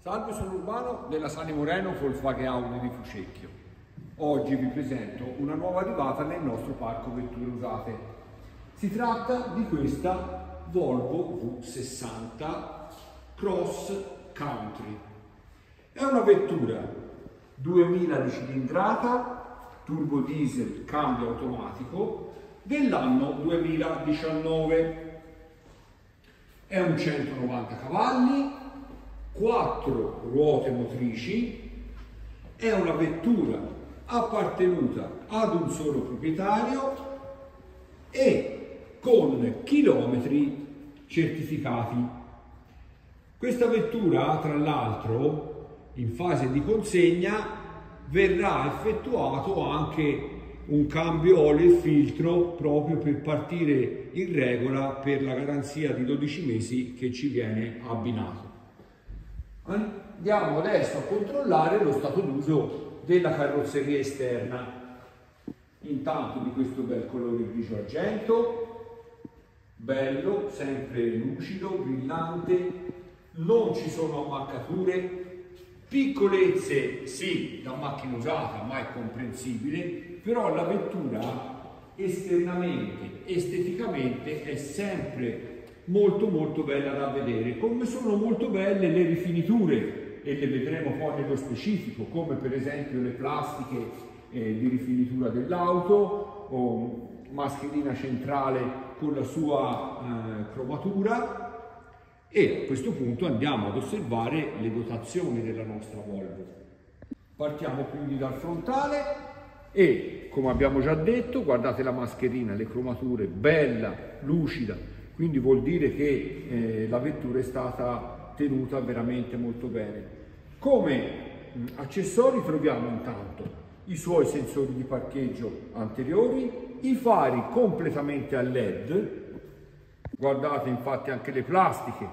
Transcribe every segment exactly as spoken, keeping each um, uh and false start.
Salve, sono Urbano della Sani Moreno Volkswagen Audi di Fucecchio. Oggi vi presento una nuova arrivata nel nostro parco vetture usate. Si tratta di questa Volvo V sessanta Cross Country. È una vettura duemila di cilindrata, turbo diesel, cambio automatico, dell'anno duemiladiciannove. È un centonovanta cavalli, quattro ruote motrici, è una vettura appartenuta ad un solo proprietario e con chilometri certificati. Questa vettura, tra l'altro, in fase di consegna verrà effettuato anche un cambio olio e filtro proprio per partire in regola per la garanzia di dodici mesi che ci viene abbinato. Andiamo adesso a controllare lo stato d'uso della carrozzeria esterna. Intanto di questo bel colore grigio argento, bello, sempre lucido, brillante, non ci sono ammaccature, piccolezze sì, da macchina usata, ma è comprensibile, però la vettura esternamente, esteticamente è sempre molto molto bella da vedere, come sono molto belle le rifiniture, e le vedremo poi nello specifico, come per esempio le plastiche eh, di rifinitura dell'auto, o mascherina centrale con la sua eh, cromatura. E a questo punto andiamo ad osservare le dotazioni della nostra Volvo. Partiamo quindi dal frontale e, come abbiamo già detto, guardate la mascherina, le cromature, bella, lucida, quindi vuol dire che eh, la vettura è stata tenuta veramente molto bene. Come mh, accessori troviamo intanto i suoi sensori di parcheggio anteriori, i fari completamente a L E D, guardate infatti anche le plastiche,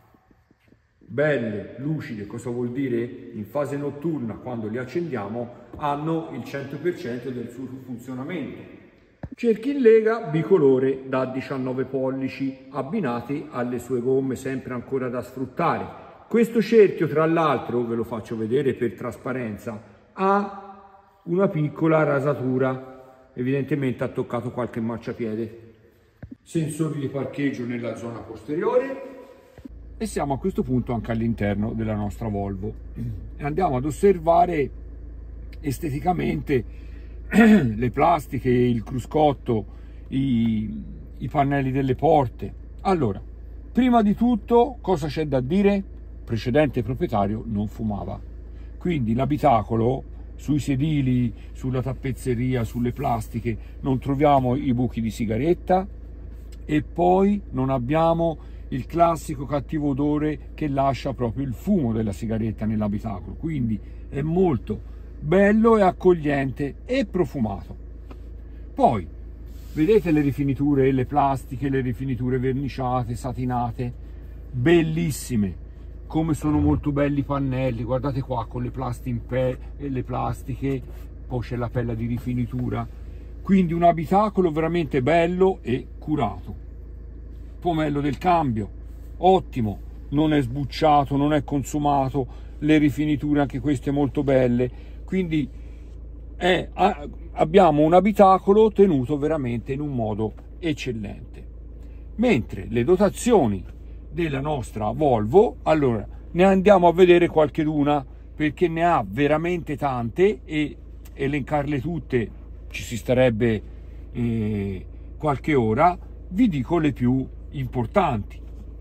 belle, lucide. Cosa vuol dire? In fase notturna, quando li accendiamo, hanno il cento per cento del suo funzionamento. Cerchi in lega bicolore da diciannove pollici abbinati alle sue gomme sempre ancora da sfruttare. Questo cerchio, tra l'altro, ve lo faccio vedere per trasparenza, ha una piccola rasatura, evidentemente ha toccato qualche marciapiede. Sensori di parcheggio nella zona posteriore e siamo a questo punto anche all'interno della nostra Volvo e andiamo ad osservare esteticamente le plastiche, il cruscotto, i, i pannelli delle porte. Allora, prima di tutto cosa c'è da dire? Il precedente proprietario non fumava, quindi l'abitacolo, sui sedili, sulla tappezzeria, sulle plastiche non troviamo i buchi di sigaretta e poi non abbiamo il classico cattivo odore che lascia proprio il fumo della sigaretta nell'abitacolo, quindi è molto bello e accogliente e profumato. Poi vedete le rifiniture, le plastiche, le rifiniture verniciate, satinate, bellissime, come sono molto belli i pannelli, guardate qua con le plastiche in pe e le plastiche, poi c'è la pella di rifinitura, quindi un abitacolo veramente bello e curato. Pomello del cambio ottimo, non è sbucciato, non è consumato, le rifiniture anche queste molto belle, quindi è, abbiamo un abitacolo tenuto veramente in un modo eccellente. Mentre le dotazioni della nostra Volvo, allora ne andiamo a vedere qualcheduna perché ne ha veramente tante e elencarle tutte ci si starebbe eh, qualche ora. Vi dico le più importanti.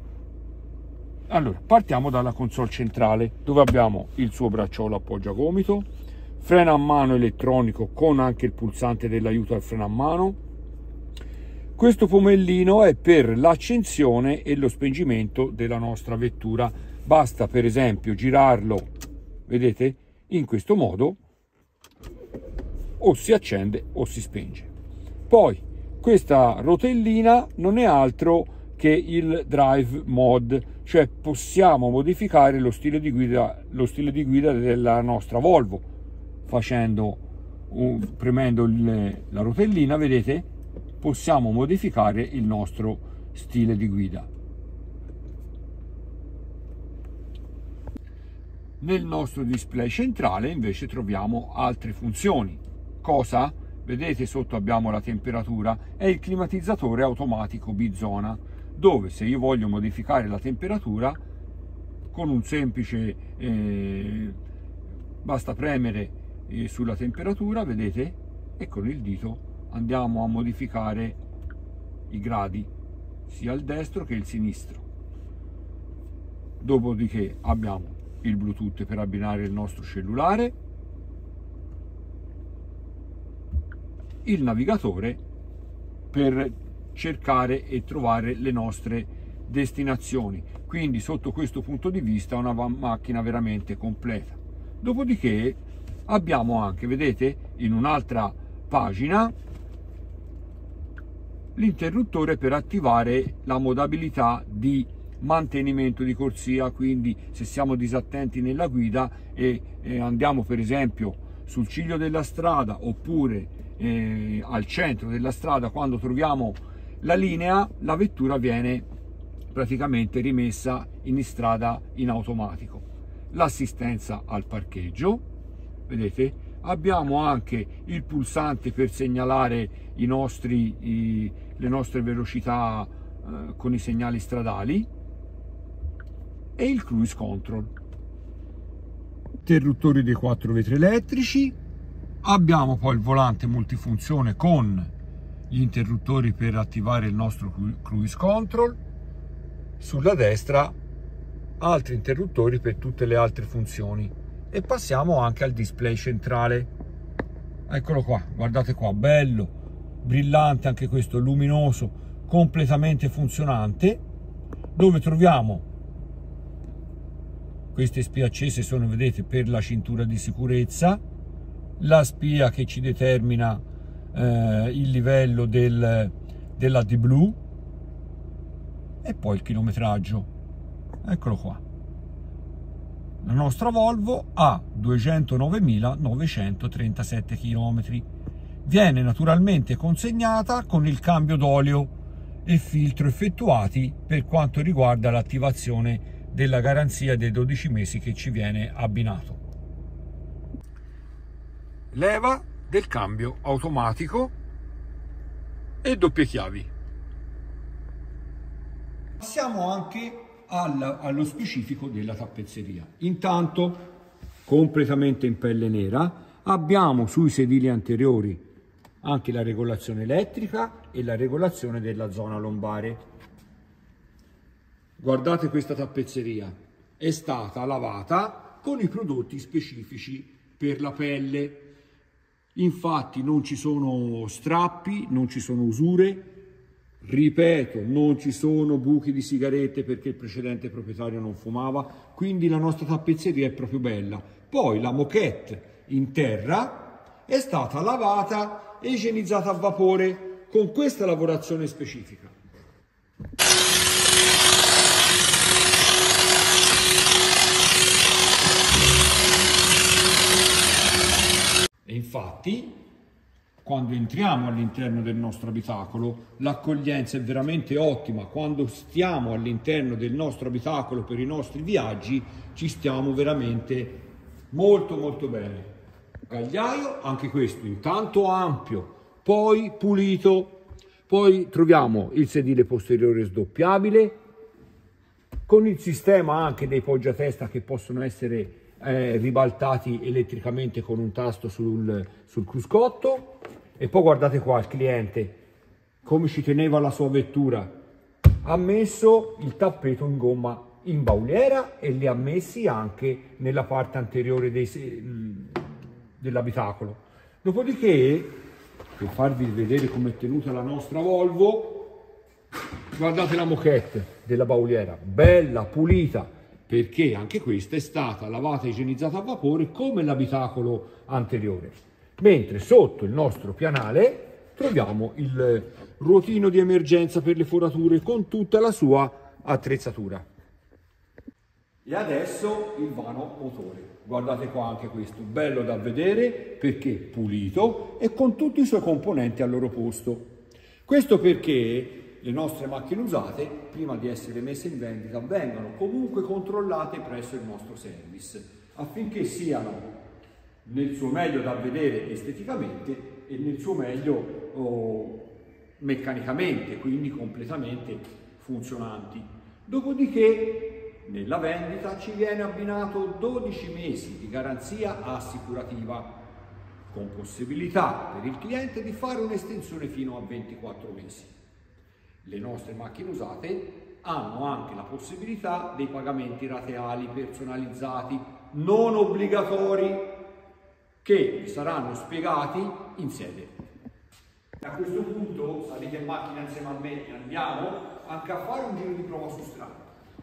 Allora, partiamo dalla console centrale, dove abbiamo il suo bracciolo appoggiagomito, freno a mano elettronico con anche il pulsante dell'aiuto al freno a mano. Questo pomellino è per l'accensione e lo spengimento della nostra vettura. Basta per esempio girarlo, vedete, in questo modo, o si accende o si spenge. Poi questa rotellina non è altro che il drive mode, cioè possiamo modificare lo stile di guida, lo stile di guida della nostra Volvo facendo un, premendo il, la rotellina, vedete, possiamo modificare il nostro stile di guida. Nel nostro display centrale invece troviamo altre funzioni. Cosa? Vedete sotto abbiamo la temperatura, è il climatizzatore automatico bizona, dove se io voglio modificare la temperatura con un semplice eh, basta premere eh, sulla temperatura, vedete, e con il dito andiamo a modificare i gradi sia il destro che il sinistro. Dopodiché abbiamo il Bluetooth per abbinare il nostro cellulare, il navigatore per cercare e trovare le nostre destinazioni. Quindi sotto questo punto di vista una macchina veramente completa. Dopodiché abbiamo anche, vedete, in un'altra pagina l'interruttore per attivare la modalità di mantenimento di corsia, quindi se siamo disattenti nella guida e, e andiamo per esempio sul ciglio della strada oppure eh, al centro della strada, quando troviamo la linea, la vettura viene praticamente rimessa in strada in automatico. L'assistenza al parcheggio, vedete, abbiamo anche il pulsante per segnalare i nostri, i, le nostre velocità eh, con i segnali stradali e il cruise control. Interruttori dei quattro vetri elettrici, abbiamo poi il volante multifunzione con gli interruttori per attivare il nostro cruise control, sulla destra altri interruttori per tutte le altre funzioni e passiamo anche al display centrale. Eccolo qua, guardate qua, bello, brillante anche questo, luminoso, completamente funzionante, dove troviamo queste spie accese, sono, vedete, per la cintura di sicurezza, la spia che ci determina eh, il livello del, dell'A D blu e poi il chilometraggio. Eccolo qua, la nostra Volvo ha duecentonovemilanovecentotrentasette chilometri, viene naturalmente consegnata con il cambio d'olio e filtro effettuati per quanto riguarda l'attivazione della garanzia dei dodici mesi che ci viene abbinato. Leva del cambio automatico e doppie chiavi. Passiamo anche al, allo specifico della tappezzeria. Intanto, completamente in pelle nera, abbiamo sui sedili anteriori anche la regolazione elettrica e la regolazione della zona lombare. Guardate questa tappezzeria, è stata lavata con i prodotti specifici per la pelle, infatti non ci sono strappi, non ci sono usure, ripeto, non ci sono buchi di sigarette perché il precedente proprietario non fumava, quindi la nostra tappezzeria è proprio bella. Poi la moquette in terra è stata lavata e igienizzata a vapore con questa lavorazione specifica. E infatti, quando entriamo all'interno del nostro abitacolo, l'accoglienza è veramente ottima. Quando stiamo all'interno del nostro abitacolo per i nostri viaggi, ci stiamo veramente molto molto bene. Gagliaio, anche questo intanto ampio, poi pulito. Poi troviamo il sedile posteriore sdoppiabile, con il sistema anche dei poggiatesta che possono essere Eh, ribaltati elettricamente con un tasto sul, sul cruscotto. E poi guardate qua il cliente come ci teneva la sua vettura, ha messo il tappeto in gomma in bauliera e li ha messi anche nella parte anteriore dell'abitacolo. Dopodiché, per farvi vedere come è tenuta la nostra Volvo, guardate la moquette della bauliera, bella pulita, perché anche questa è stata lavata e igienizzata a vapore come l'abitacolo anteriore. Mentre sotto il nostro pianale troviamo il ruotino di emergenza per le forature con tutta la sua attrezzatura. E adesso il vano motore. Guardate qua anche questo, bello da vedere perché pulito e con tutti i suoi componenti al loro posto. Questo perché le nostre macchine usate, prima di essere messe in vendita, vengono comunque controllate presso il nostro service. affinché siano nel suo meglio da vedere esteticamente e nel suo meglio oh, meccanicamente, quindi completamente funzionanti. Dopodiché nella vendita ci viene abbinato dodici mesi di garanzia assicurativa, con possibilità per il cliente di fare un'estensione fino a ventiquattro mesi. Le nostre macchine usate hanno anche la possibilità dei pagamenti rateali personalizzati, non obbligatori, che saranno spiegati in sede. A questo punto salite in macchina insieme a me e andiamo anche a fare un giro di prova su strada.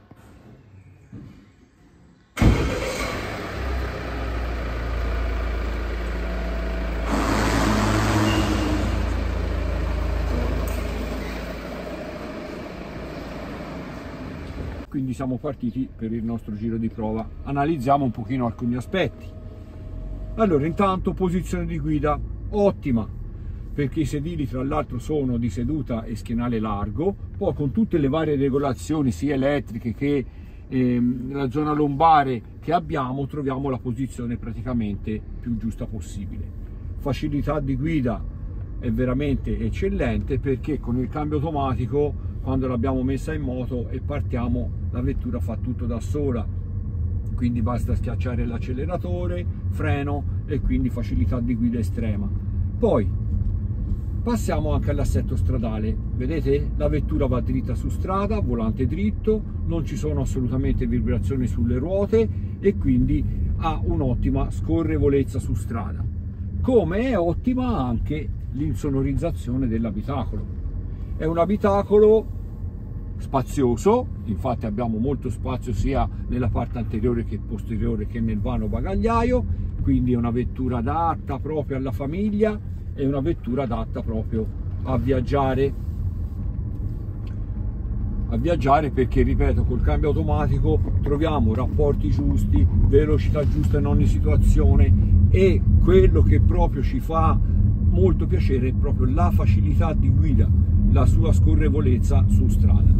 Quindi siamo partiti per il nostro giro di prova. Analizziamo un pochino alcuni aspetti. Allora, intanto posizione di guida ottima, perché i sedili tra l'altro sono di seduta e schienale largo, poi con tutte le varie regolazioni sia elettriche che ehm, la zona lombare che abbiamo, troviamo la posizione praticamente più giusta possibile. Facilità di guida è veramente eccellente, perché con il cambio automatico, quando l'abbiamo messa in moto e partiamo, la vettura fa tutto da sola, quindi basta schiacciare l'acceleratore, freno, e quindi facilità di guida estrema. Poi passiamo anche all'assetto stradale. Vedete, la vettura va dritta su strada, volante dritto, non ci sono assolutamente vibrazioni sulle ruote e quindi ha un'ottima scorrevolezza su strada. Come è ottima anche l'insonorizzazione dell'abitacolo. È un abitacolo spazioso, infatti abbiamo molto spazio sia nella parte anteriore che posteriore che nel vano bagagliaio, quindi è una vettura adatta proprio alla famiglia, è una vettura adatta proprio a viaggiare a viaggiare perché, ripeto, col cambio automatico troviamo rapporti giusti, velocità giusta in ogni situazione, e quello che proprio ci fa molto piacere è proprio la facilità di guida, la sua scorrevolezza su strada.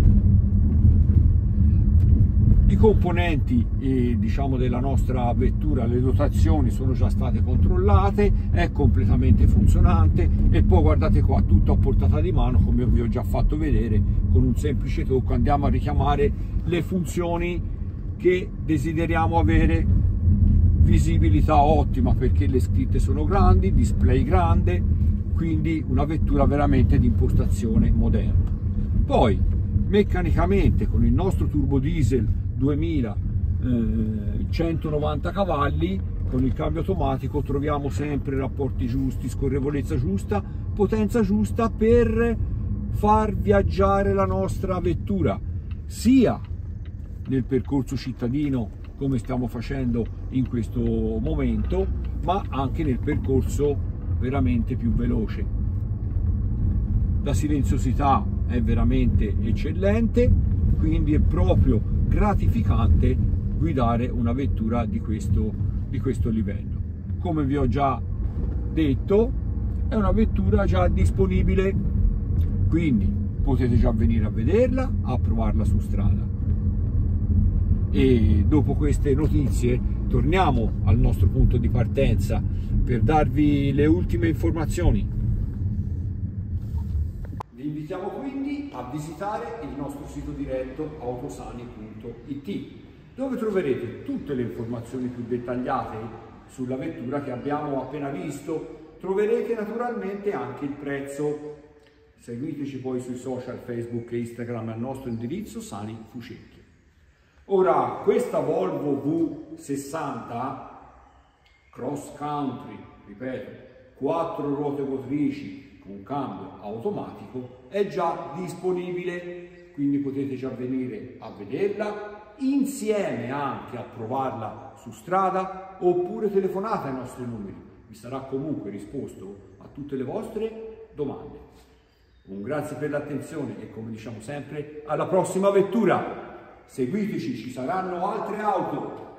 I componenti eh, diciamo della nostra vettura, le dotazioni sono già state controllate, è completamente funzionante, e poi guardate qua, tutto a portata di mano, come vi ho già fatto vedere. Con un semplice tocco andiamo a richiamare le funzioni che desideriamo avere. Visibilità ottima perché le scritte sono grandi, display grande, quindi una vettura veramente di impostazione moderna. Poi meccanicamente, con il nostro turbo diesel duemila, eh, centonovanta cavalli, con il cambio automatico troviamo sempre rapporti giusti, scorrevolezza giusta, potenza giusta per far viaggiare la nostra vettura, sia nel percorso cittadino come stiamo facendo in questo momento, ma anche nel percorso veramente più veloce. La silenziosità è veramente eccellente, quindi è proprio gratificante guidare una vettura di questo, di questo livello. Come vi ho già detto, è una vettura già disponibile, quindi potete già venire a vederla, a provarla su strada. E dopo queste notizie torniamo al nostro punto di partenza per darvi le ultime informazioni. Vi invitiamo quindi a visitare il nostro sito diretto autosani punto it, dove troverete tutte le informazioni più dettagliate sulla vettura che abbiamo appena visto. Troverete naturalmente anche il prezzo. Seguiteci poi sui social Facebook e Instagram al nostro indirizzo Sani Fucecchia. Ora, questa Volvo V sessanta cross country, ripeto, quattro ruote motrici con cambio automatico, è già disponibile, quindi potete già venire a vederla, insieme anche a provarla su strada, oppure telefonate ai nostri numeri, vi sarà comunque risposto a tutte le vostre domande. Un grazie per l'attenzione e, come diciamo sempre, alla prossima vettura! Seguiteci, ci saranno altre auto!